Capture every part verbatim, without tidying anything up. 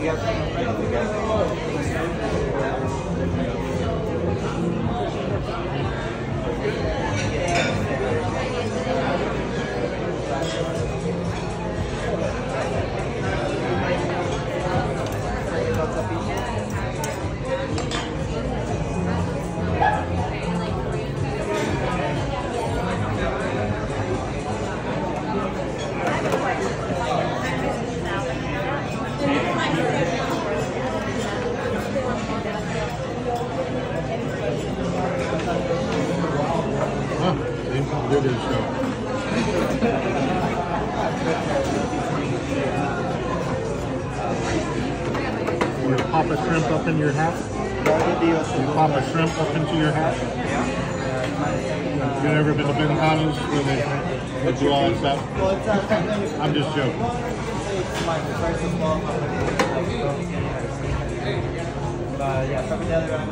Did his show. You pop a shrimp up in your hat? You pop a shrimp up into your hat? You ever been to Benihana's where they, they do all that stuff? I'm just joking. Uh, yeah, probably the other round.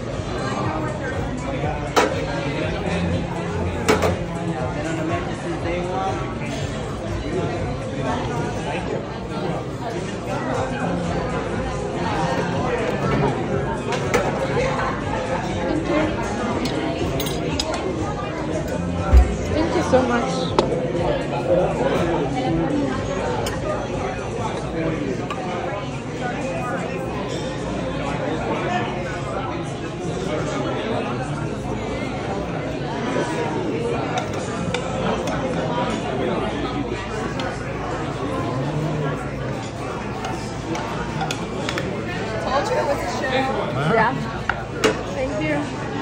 And on the menu, this is day one. Thank you. Thank you so much. Wow. Yeah. Thank you.